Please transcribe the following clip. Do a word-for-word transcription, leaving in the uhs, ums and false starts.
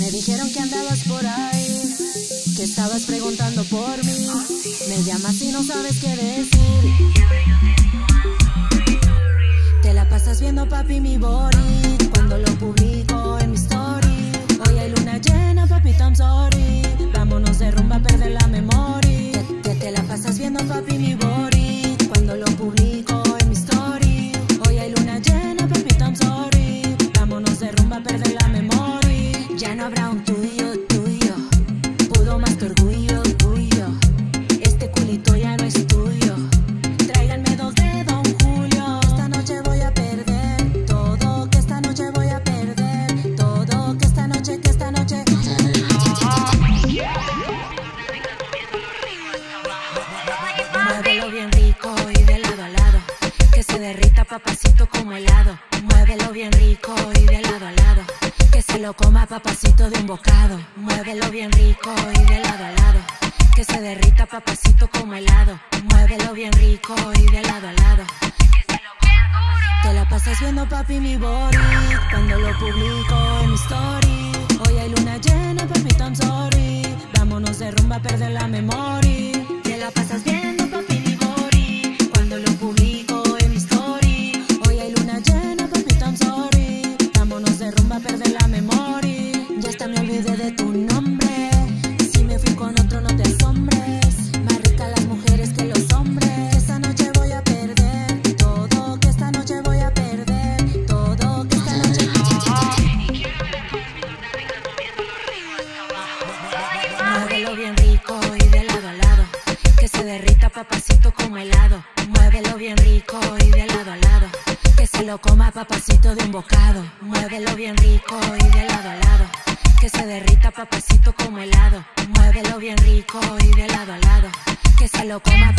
Me dijeron que andabas por ahí, que estabas preguntando por mí. Me llamas y no sabes qué decir. Te la pasas viendo, papi, mi body cuando lo publico en mi story. Hoy hay luna llena, papito, I'm sorry. Vámonos de rumba a perder la memoria. Te, te, te la pasas viendo, papi, mi body cuando lo publico en mi story. Hoy hay luna llena, papito, I'm sorry. Vámonos de rumba a perder la memoria. Ya no habrá un tuyo, tuyo. Pudo más tu orgullo, orgullo. Este culito ya no es tuyo. Tráiganme dos de Don Julio. Esta noche voy a perder todo. Que esta noche voy a perder todo. Que esta noche, que esta noche. Muévelo bien rico y de lado a lado. Que se derrita, papacito, como helado. Muévelo bien rico y de lado a lado. Que se lo coma, papacito, de un bocado. Muévelo bien rico y de lado a lado. Que se derrita, papacito, como helado. Muévelo bien rico y de lado a lado. Te la pasas viendo, papi, mi body cuando lo publico en mi story. Hoy hay luna llena, papito, I'm sorry. Vámonos de rumba a perder la memoria. Te la pasas viendo, papi, mi body cuando lo publico en mi story. Hoy hay luna llena, papito, I'm sorry. Vámonos de rumba a perder la memoria. Ya hasta me olvidé de tu nombre. Si me fui con otro, no te asombres. Más ricas las mujeres que los hombres. Que esta noche voy a perder todo. Que esta noche voy a perder todo. Que esta noche. Muévelo bien rico y de lado a lado. Que se derrita, papacito, como helado. Muévelo bien rico y de lado a lado. Que se lo coma, papacito, de un bocado. Muévelo bien rico y de lado a lado. Que se derrita, papacito, como helado. Muévelo bien rico y de lado a lado. Que se lo coma.